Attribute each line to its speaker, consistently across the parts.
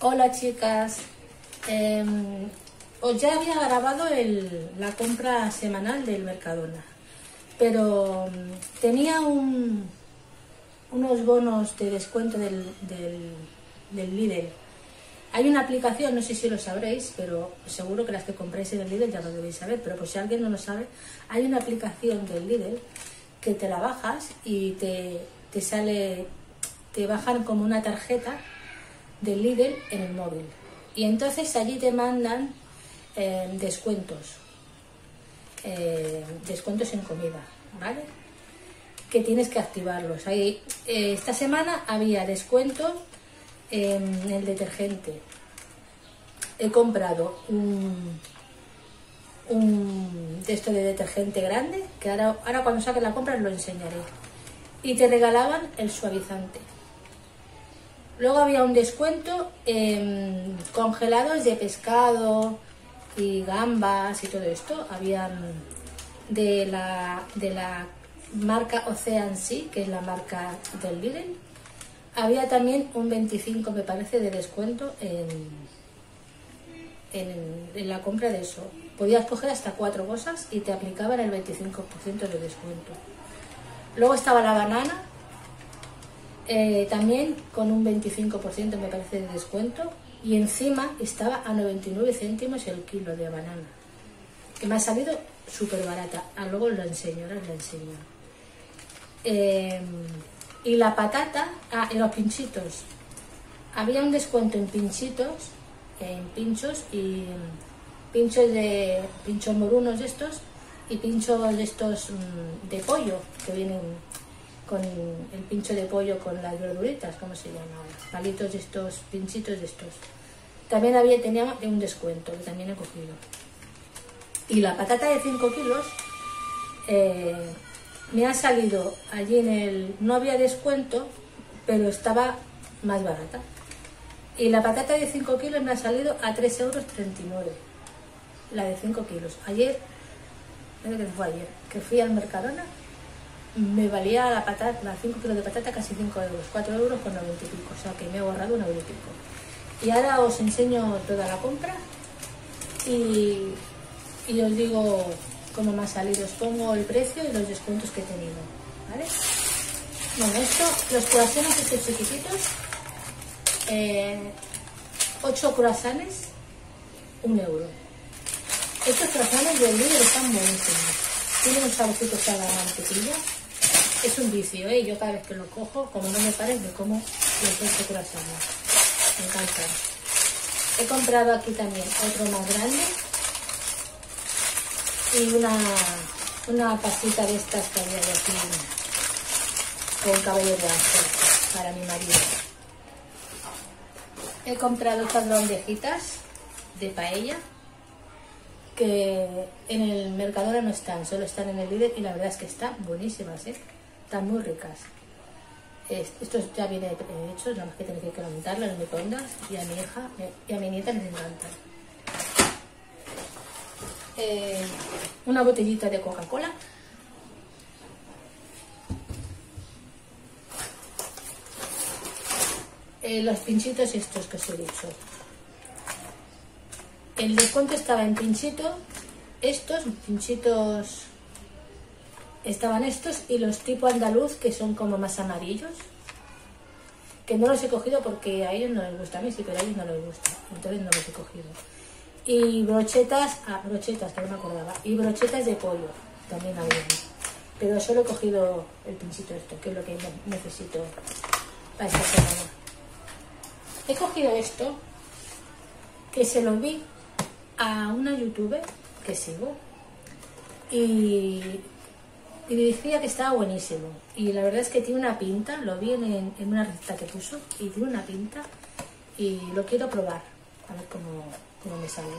Speaker 1: Hola chicas, os ya había grabado la compra semanal del Mercadona, pero tenía unos bonos de descuento del Lidl. Hay una aplicación, no sé si lo sabréis, pero seguro que las que compráis en el Lidl ya lo debéis saber, pero por si alguien no lo sabe, hay una aplicación del Lidl que te la bajas y te sale, te bajan como una tarjeta del Lidl en el móvil, y entonces allí te mandan descuentos en comida, ¿vale? Que tienes que activarlos. Ahí, esta semana había descuento en el detergente. He comprado un de esto de detergente grande, que ahora cuando saque la compra os lo enseñaré, y te regalaban el suavizante. Luego había un descuento en congelados de pescado y gambas y todo esto. Habían de la marca Ocean Sea, que es la marca del Lidl. Había también un 25, me parece, de descuento en la compra de eso. Podías coger hasta 4 cosas y te aplicaban el 25% de descuento. Luego estaba la banana, también con un 25% me parece de descuento, y encima estaba a 99 céntimos el kilo de banana, que me ha salido súper barata. Luego os la enseño, y la patata, y los pinchitos. Había un descuento en pinchitos, en pinchos y pinchos morunos de estos, y pinchos de estos de pollo, que vienen con el pincho de pollo con las verduritas, ¿cómo se llama ahora? Palitos de estos, pinchitos de estos. También tenía un descuento, que también he cogido. Y la patata de 5 kilos me ha salido allí no había descuento, pero estaba más barata. Y la patata de 5 kilos me ha salido a 3,39 €. La de 5 kilos. Ayer, creo que fue ayer, que fui al Mercadona, me valía la 5 kilos de patata casi 5 €, 4,90 € y pico, o sea que me he ahorrado 1 € y pico. Y ahora os enseño toda la compra y os digo cómo me ha salido. Os pongo el precio y los descuentos que he tenido, ¿vale? Bueno, los croissants estos chiquititos, 8 croissants, 1 €. Estos croissants del Lidl están buenísimos. Tienen un saborcito a la mantequilla. Es un vicio, ¿eh? Yo cada vez que lo cojo, como no me pares, me como los 8 croissants. Me encantan. He comprado aquí también otro más grande y una pasita de estas que había de aquí con cabello de ángel para mi marido. He comprado estas bandejitas de paella, que en el Mercadona no están, solo están en el Lidl, y la verdad es que están buenísimas, ¿eh? Están muy ricas. Esto ya viene hecho, nada más que tener que calentarlo en el microondas, y a mi hija y a mi nieta les encanta. Una botellita de Coca-Cola. Los pinchitos estos que os he dicho. El descuento estaba en pinchito, estos pinchitos estaban estos, y los tipo andaluz, que son como más amarillos, que no los he cogido porque a ellos no les gusta. A mí sí, pero a ellos no les gusta, entonces no los he cogido. Y brochetas, que no me acordaba, y brochetas de pollo también había, pero solo he cogido el pinchito esto, que es lo que necesito para esta semana. He cogido esto, que se lo vi a una youtuber que sigo, y me decía que estaba buenísimo, y la verdad es que tiene una pinta. Lo vi en una receta que puso, y tiene una pinta, y lo quiero probar, a ver cómo me sale.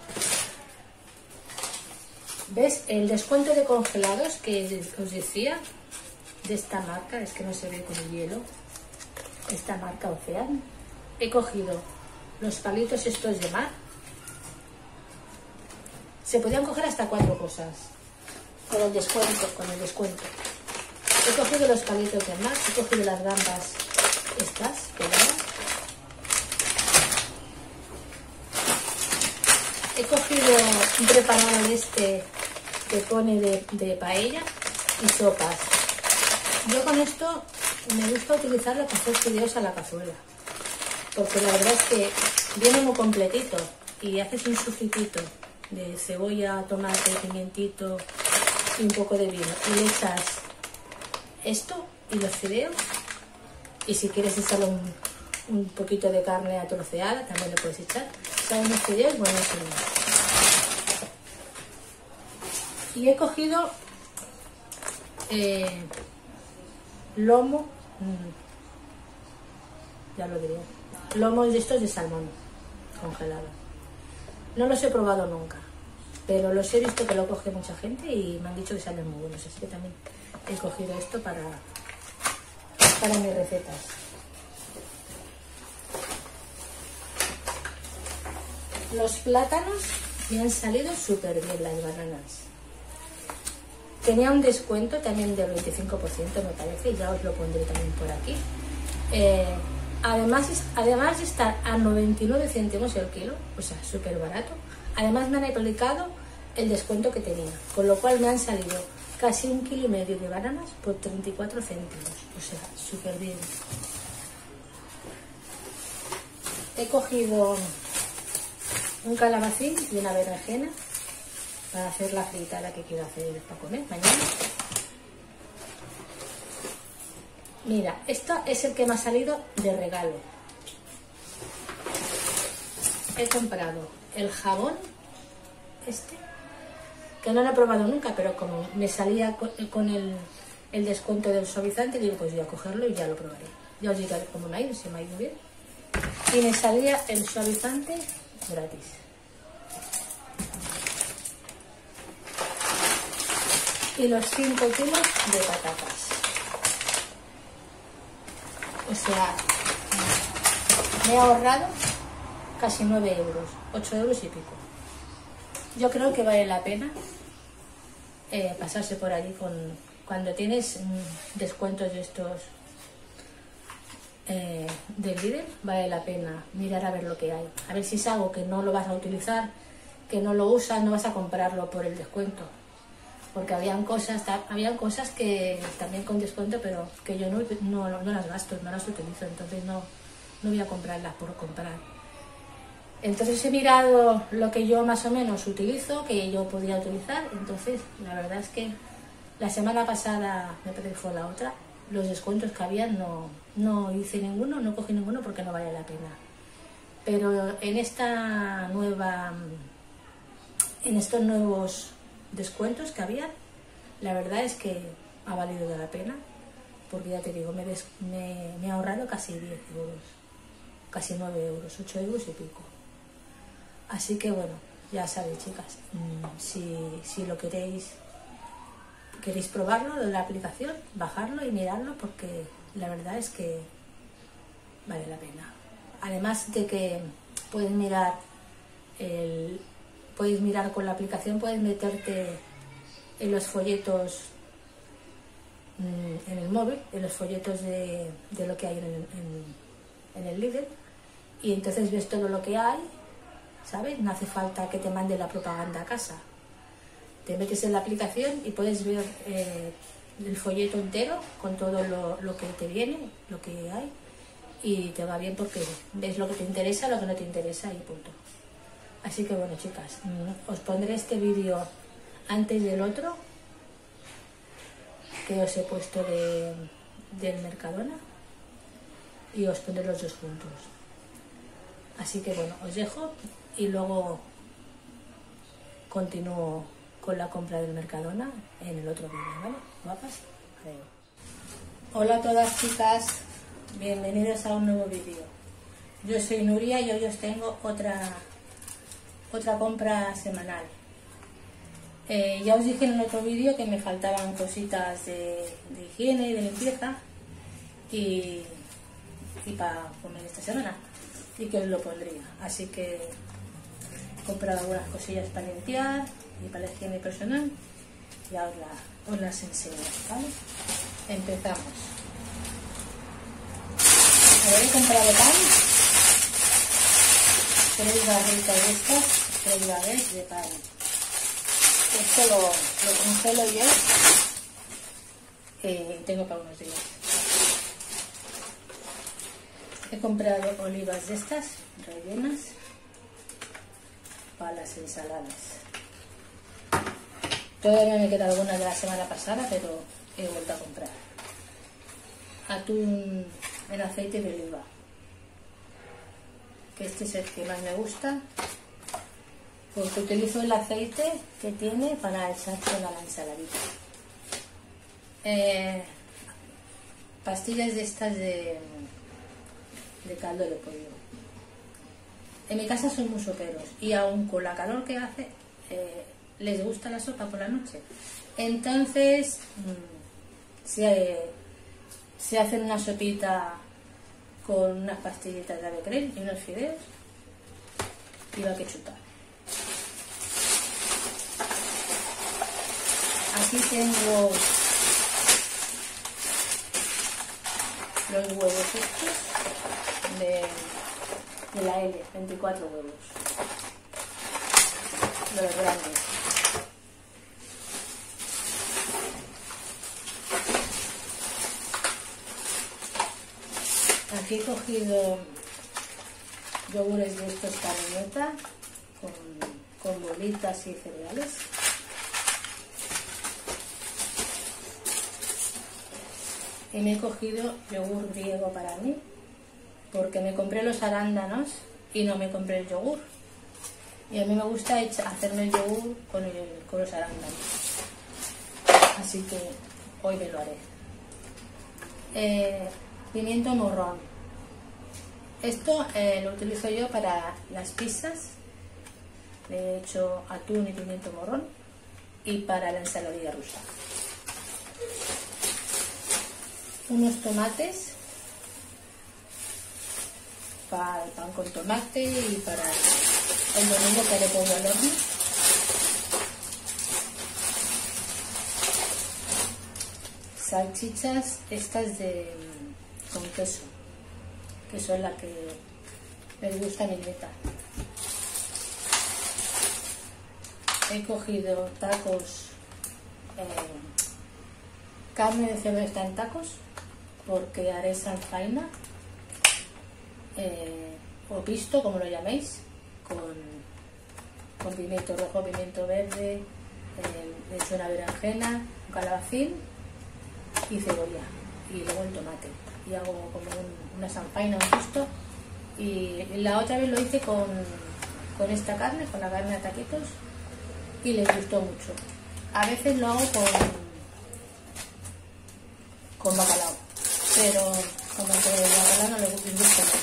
Speaker 1: ¿Ves? El descuento de congelados que os decía, de esta marca, es que no se ve con el hielo, esta marca Ocean. He cogido los palitos estos de mar. Se podían coger hasta 4 cosas con el descuento. He cogido los palitos de mar, he cogido las gambas estas, peladas, He cogido un preparado de este que pone de paella y sopas. Yo con esto me gusta utilizarlo para hacer fideos a la cazuela, porque la verdad es que viene muy completito y haces un sofritito de cebolla, tomate, pimientito y un poco de vino y le echas esto y los fideos, y si quieres echarle un poquito de carne troceada también le puedes echar. Son unos fideos buenísimos. Y he cogido lomo, ya lo diría, lomos de estos de salmón congelado. No los he probado nunca, pero los he visto que lo coge mucha gente y me han dicho que salen muy buenos, así que también he cogido esto para mis recetas. Los plátanos me han salido súper bien, las bananas. Tenía un descuento también del 25%, me parece, ya os lo pondré también por aquí. Además de estar a 99 céntimos el kilo, o sea, súper barato, además me han aplicado el descuento que tenía, con lo cual me han salido casi 1,5 kilos de bananas por 34 céntimos, o sea, súper bien. He cogido un calabacín y una berenjena para hacer la fritada que quiero hacer para comer mañana. Mira, esto es el que me ha salido de regalo. He comprado el jabón este, que no lo he probado nunca, pero como me salía con el descuento del suavizante, digo, pues voy a cogerlo y ya lo probaré. Ya os diré cómo me ha ido, si me ha ido bien. Y me salía el suavizante gratis. Y los 5 kilos de patatas. O sea, me he ahorrado casi 9 euros, 8 euros y pico. Yo creo que vale la pena pasarse por allí cuando tienes descuentos de estos del Lidl, vale la pena mirar a ver lo que hay. A ver si es algo que no lo vas a utilizar, que no lo usas, no vas a comprarlo por el descuento. Porque habían cosas que también con descuento, pero que yo no las gasto, no las utilizo, entonces no voy a comprarlas por comprar. Entonces he mirado lo que yo más o menos utilizo, que yo podría utilizar. Entonces la verdad es que la semana pasada, me parece que fue la otra, los descuentos que había no hice ninguno, no cogí ninguno porque no vale la pena. Pero en estos nuevos descuentos que había, la verdad es que ha valido de la pena, porque ya te digo, me he ahorrado casi 10 euros, casi 9 euros, 8 euros y pico. Así que bueno, ya sabéis, chicas, si lo queréis probarlo de la aplicación, bajarlo y mirarlo, porque la verdad es que vale la pena. Además de que puedes mirar con la aplicación, puedes meterte en los folletos en el móvil, en los folletos de lo que hay en el Lidl, y entonces ves todo lo que hay, ¿sabes? No hace falta que te mande la propaganda a casa. Te metes en la aplicación y puedes ver el folleto entero con todo lo que te viene, lo que hay, y te va bien porque ves lo que te interesa, lo que no te interesa y punto. Así que bueno, chicas, os pondré este vídeo antes del otro que os he puesto del Mercadona, y os pondré los dos juntos. Así que bueno, os dejo y luego continúo con la compra del Mercadona en el otro vídeo, ¿vale? Guapas. Adiós. Hola a todas, chicas, bienvenidas a un nuevo vídeo. Yo soy Nuria y hoy os tengo otra compra semanal. Ya os dije en otro vídeo que me faltaban cositas de higiene y de limpieza y para comer esta semana, y que os lo pondría. Así que he comprado algunas cosillas para limpiar y para la higiene personal, y ahora os las enseño, ¿vale? Empezamos. He comprado pan, 3 barritas de estas primera vez de pan. Esto lo congelo yo y tengo para unos días. He comprado olivas de estas rellenas para las ensaladas. Todavía me queda alguna de la semana pasada, pero he vuelto a comprar. Atún en aceite de oliva, que este es el que más me gusta, porque utilizo el aceite que tiene para echárselo a la ensaladita. Pastillas de estas de caldo de pollo. En mi casa son muy soperos y aún con la calor que hace les gusta la sopa por la noche. Entonces se hacen una sopita con unas pastillitas de avecrem y unos fideos y va que chutar. Aquí tengo los huevos estos de la L, 24 huevos, los grandes. Aquí he cogido yogures de estos Canimeta con bolitas y cereales. Y me he cogido yogur griego para mí, porque me compré los arándanos y no me compré el yogur. Y a mí me gusta hacerme el yogur con los arándanos. Así que hoy me lo haré. Pimiento morrón. Esto lo utilizo yo para las pizzas. Le he hecho atún y pimiento morrón. Y para la ensaladilla rusa. Unos tomates para el pan con tomate y para el domingo que le pongo al horno. Salchichas estas con queso, que son las que les gusta a mi nieta. He cogido tacos, carne de cerdo está en tacos, porque haré salfaina, o pisto, como lo llaméis, con pimiento rojo, pimiento verde, le echo una berenjena, un calabacín y cebolla, y luego el tomate. Y hago como una salfaina, un pisto. Y la otra vez lo hice con esta carne, con la carne de taquitos, y les gustó mucho. A veces lo hago con bacalao, pero como que el bacalao no les gusta mucho.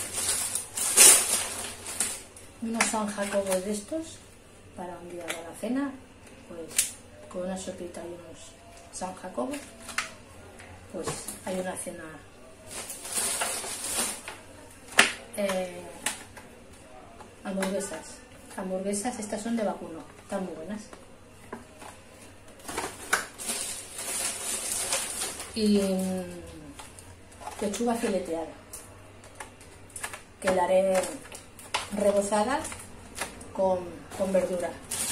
Speaker 1: Unos San Jacobos de estos para un día de la cena, pues con una sopita y unos San Jacobos, pues hay una cena. Hamburguesas, estas son de vacuno, están muy buenas. Y lechuga fileteada, que la haré rebozada con verdura.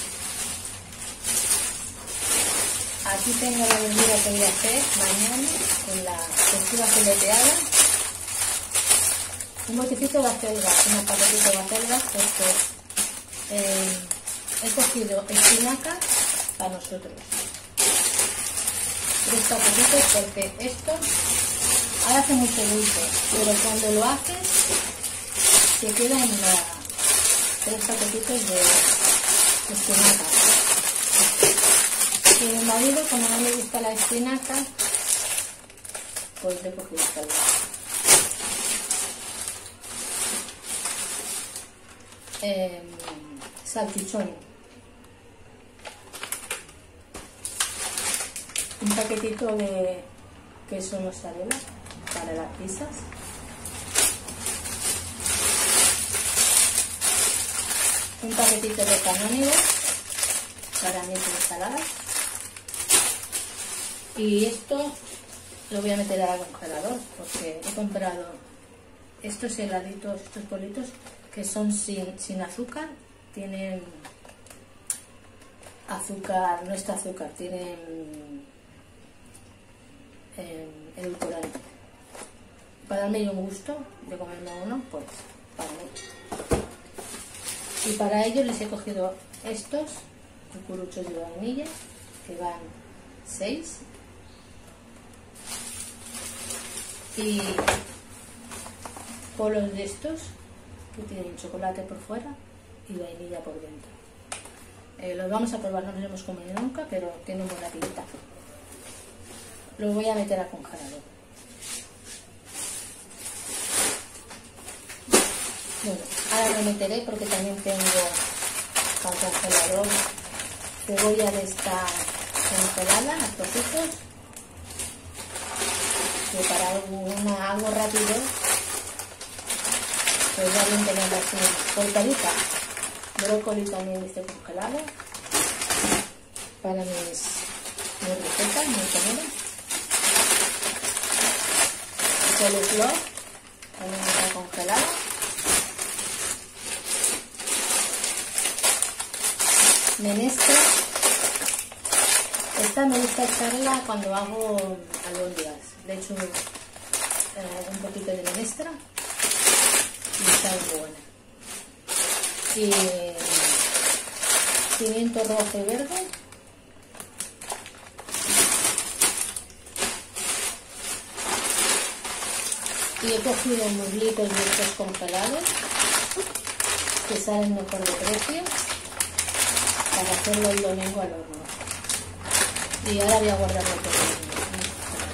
Speaker 1: Aquí tengo la verdura que voy a hacer mañana con la lechuga fileteada. Un botecito de acelgas, un paquetito de acelgas, porque he cogido espinacas para nosotros. 3 paquetitos, porque esto ahora hace mucho dulce, pero cuando lo haces se queda en nada. 3 paquetitos de espinacas. Y mi marido, como no le gusta la espinaca, pues le he cogido acelgas. Salchichón, un paquetito de queso mozzarella para las pizzas, un paquetito de canónigo para mis ensaladas, y esto lo voy a meter al congelador porque he comprado estos heladitos, estos bolitos, que son sin azúcar, tienen azúcar, no está azúcar, tiene edulcorante. Para darme yo un gusto de comerme uno, pues para mí. Y para ello les he cogido estos cucuruchos de vainilla, que van 6. Y polos de estos, que tienen chocolate por fuera y vainilla por dentro. Los vamos a probar, no los hemos comido nunca, pero tienen buena pinta. Los voy a meter al congelador. Bueno, ahora lo meteré porque también tengo al congelador cebolla de esta congelada a trocitos, que para algo rápido pues ya bien tenerla así cortadita. Brócoli también de este congelado para mis recetas, mis comidas. Coliflor también está congelado. Menestra, esta me gusta echarla cuando hago albóndigas. Le echo un poquito de menestra y está muy buena. Y pimiento rojo y verde. Y he cogido muslitos de estos congelados que salen mejor de precio, para hacerlo el domingo al horno. Y ahora voy a guardarlo todo en el congelador.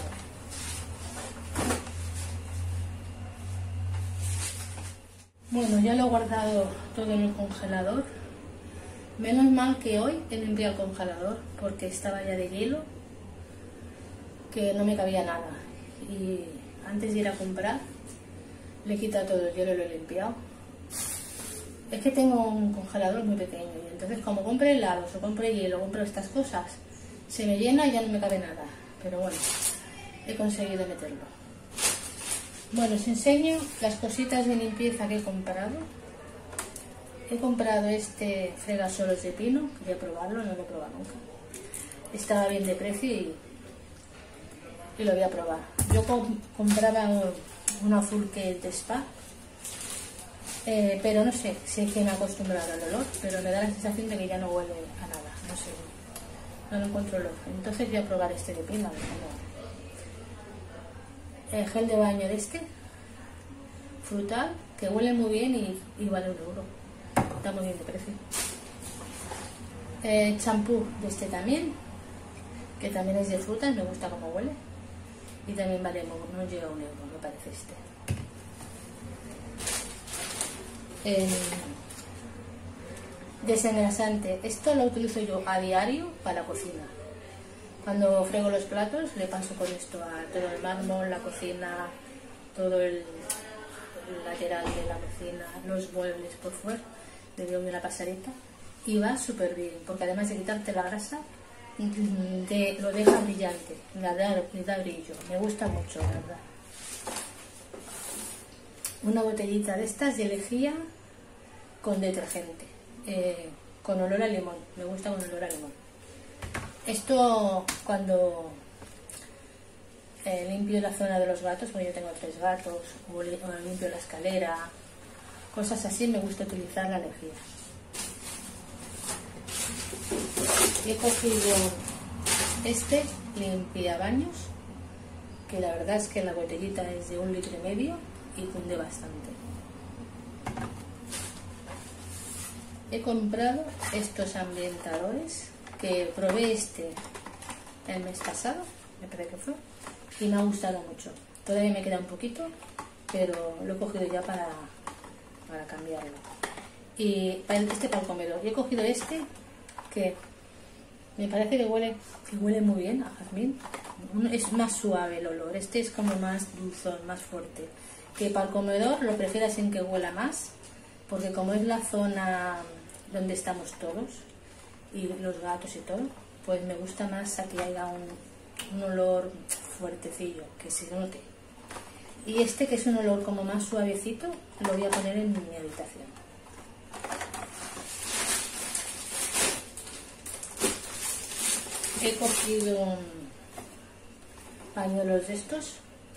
Speaker 1: Bueno, ya lo he guardado todo en el congelador. Menos mal que hoy he limpiado el congelador porque estaba ya de hielo, que no me cabía nada. Y antes de ir a comprar le he quitado todo el hielo y lo he limpiado. Es que tengo un congelador muy pequeño y entonces como compro helados o compro hielo o compro estas cosas, se me llena y ya no me cabe nada. Pero bueno, he conseguido meterlo. Bueno, os enseño las cositas de limpieza que he comprado. He comprado este fregasolos de pino, quería probarlo, no lo he probado nunca. Estaba bien de precio y lo voy a probar. Yo compraba un azul que es de spa. Pero no sé si hay que me acostumbrado al olor, pero me da la sensación de que ya no huele a nada, no sé, no lo encuentro olor. Entonces voy a probar este de pino, a ver cómo. El gel de baño de este, frutal, que huele muy bien y vale €1. Está muy bien de precio. Champú de este también, que también es de frutas, me gusta cómo huele. Y también vale, no llega a €1, me parece este. Desengrasante, esto lo utilizo yo a diario para la cocina. Cuando frego los platos le paso con esto a todo el mármol, la cocina, todo el lateral de la cocina, los muebles por fuera, le doy una pasarita y va súper bien, porque además de quitarte la grasa lo deja brillante, le da brillo, me gusta mucho, la verdad. Una botellita de estas de lejía con detergente, con olor a limón, me gusta con olor a limón. Esto cuando limpio la zona de los gatos, porque yo tengo 3 gatos, o limpio la escalera, cosas así, me gusta utilizar la lejía. He cogido este limpiabaños, que la verdad es que la botellita es de 1,5 litros y cunde bastante. He comprado estos ambientadores, que probé este el mes pasado, me parece que fue, y me ha gustado mucho. Todavía me queda un poquito, pero lo he cogido ya para cambiarlo. Y para el comedor, y he cogido este, que me parece que huele muy bien a jazmín. Es más suave el olor, este es como más dulzón, más fuerte. Que para el comedor lo prefiero sin que huela más, porque como es la zona donde estamos todos y los gatos y todo, pues me gusta más a que haya un olor fuertecillo, que se note. Y este, que es un olor como más suavecito, lo voy a poner en mi habitación. He cogido pañuelos de estos,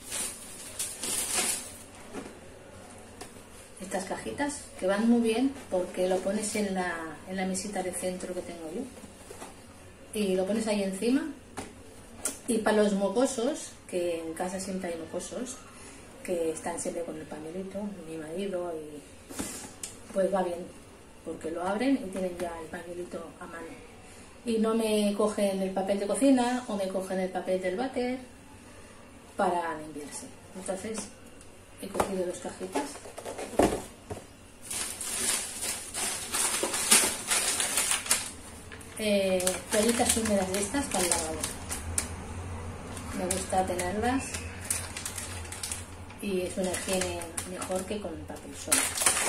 Speaker 1: estas cajitas que van muy bien porque lo pones en la mesita de centro que tengo yo y lo pones ahí encima. Y para los mocosos, que en casa siempre hay mocosos que están siempre con el pañuelito, mi marido, y pues va bien porque lo abren y tienen ya el pañuelito a mano y no me cogen el papel de cocina o me cogen el papel del váter para limpiarse. Entonces he cogido 2 cajitas. Toallitas húmedas de estas para el lavabo. Me gusta tenerlas y es una higiene mejor que con papel solo.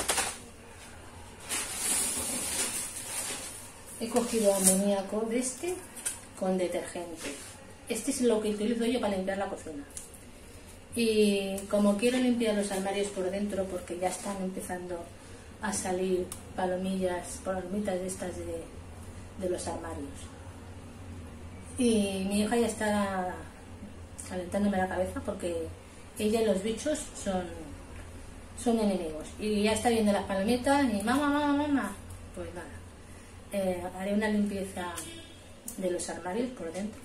Speaker 1: He cogido amoníaco de este con detergente. Este es lo que utilizo yo para limpiar la cocina. Y como quiero limpiar los armarios por dentro porque ya están empezando a salir palomitas de estas de los armarios. Y mi hija ya está calentándome la cabeza porque ella y los bichos son enemigos. Y ya está viendo las palomitas y mamá. Pues nada. Haré una limpieza de los armarios por dentro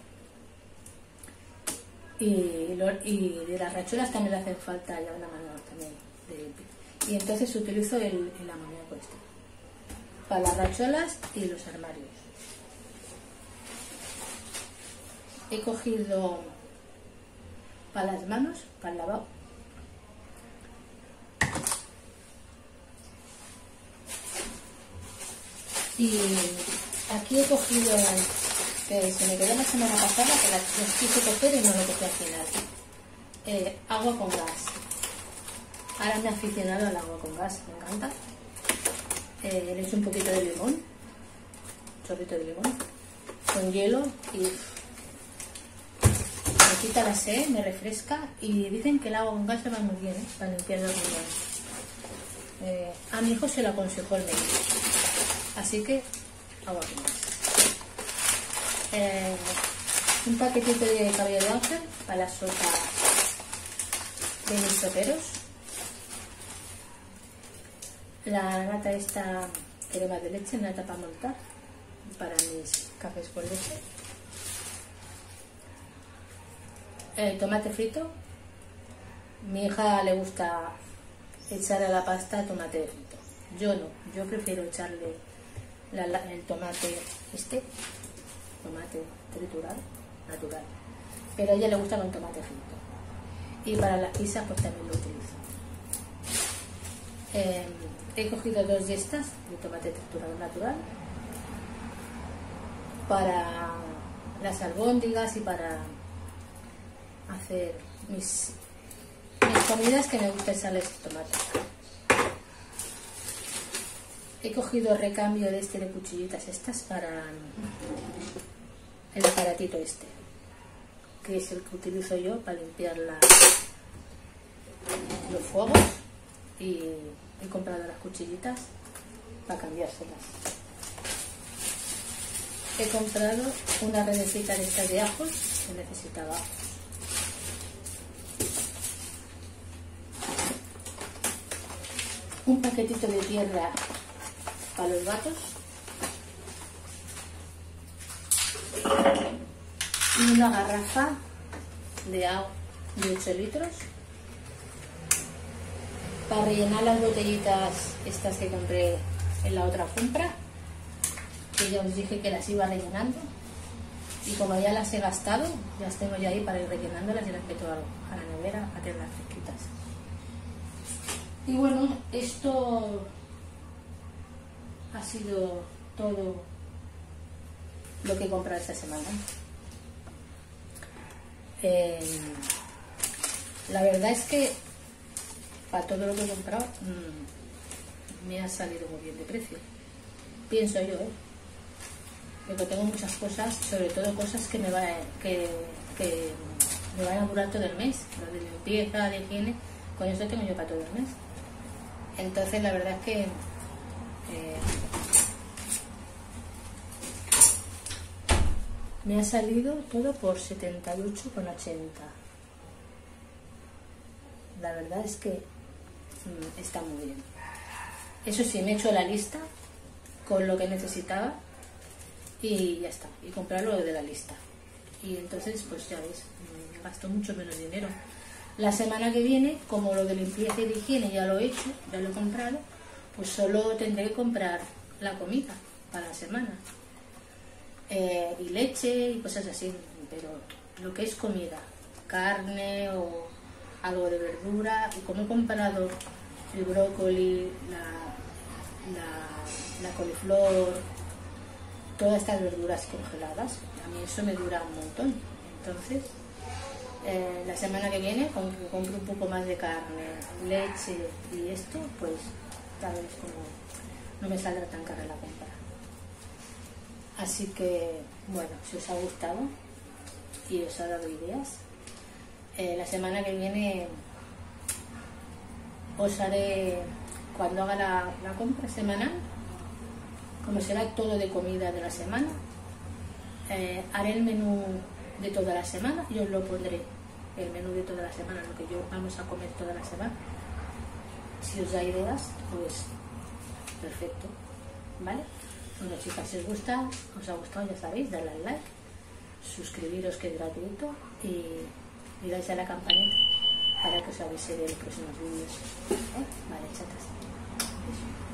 Speaker 1: y de las rachuelas también le hacen falta ya una mano también de limpieza, y entonces utilizo el amoníaco este para las rachuelas y los armarios. He cogido para las manos, para el lavabo, y aquí he cogido que se me quedó la semana pasada, que las quise coger y no lo cogí al final. Agua con gas. Ahora me he aficionado al agua con gas, me encanta. Le echo un poquito de limón, un chorrito de limón, con hielo y me quita la sed, me refresca, y dicen que el agua con gas se va muy bien, para limpiar los riñones. A mi hijo se lo aconsejó el médico. Así que agua con gas. Un paquetito de cabello de ángel para la sopa de mis soperos. La nata esta crema de leche, nata para montar para mis cafés con leche. El tomate frito. Mi hija le gusta echar a la pasta tomate frito. Yo no, yo prefiero echarle el tomate tomate triturado, natural, pero a ella le gusta con tomate frito. Y para las pizzas pues también lo utilizo. He cogido 2 de estas de tomate triturado natural para las albóndigas y para hacer mis comidas, que me gusta echarles tomate. He cogido recambio de cuchillitas estas para el aparatito este, que es el que utilizo yo para limpiar los fuegos, y he comprado las cuchillitas para cambiárselas. He comprado una redecita de estas de ajos, que necesitaba ajos. Un paquetito de tierra para los gatos y una garrafa de agua de 8 litros para rellenar las botellitas estas que compré en la otra compra, que ya os dije que las iba rellenando, y como ya las he gastado, ya las tengo ya ahí para ir rellenándolas y las meto a la nevera a tenerlas fresquitas. Y bueno, esto ha sido todo lo que he comprado esta semana. La verdad es que para todo lo que he comprado me ha salido muy bien de precio, pienso yo, porque tengo muchas cosas, sobre todo cosas que me van a durar todo el mes, lo de limpieza, de higiene, con eso tengo yo para todo el mes. Entonces la verdad es que Me ha salido todo por 78,80. La verdad es que está muy bien. Eso sí, me he hecho la lista con lo que necesitaba y ya está. Y comprarlo de la lista. Y entonces, pues ya ves, gasto mucho menos dinero. La semana que viene, como lo de limpieza y de higiene ya lo he hecho, ya lo he comprado, pues solo tendré que comprar la comida para la semana. Y leche y cosas así, pero lo que es comida, carne o algo de verdura, y como he comprado el brócoli, la coliflor, todas estas verduras congeladas, a mí eso me dura un montón. Entonces, la semana que viene compro un poco más de carne, leche y esto, pues tal vez como no me saldrá tan cara la compra. Así que, bueno, si os ha gustado y os ha dado ideas, la semana que viene os haré, cuando haga la compra semanal, como será todo de comida de la semana, haré el menú de toda la semana y os lo pondré, el menú de toda la semana, lo que yo vamos a comer toda la semana. Si os da ideas, pues perfecto, ¿vale? Bueno, chicas, si os ha gustado, ya sabéis, darle al like, suscribiros, que es gratuito, y dais a la campanita para que os avise de los próximos vídeos. Vale, chatas. Eso.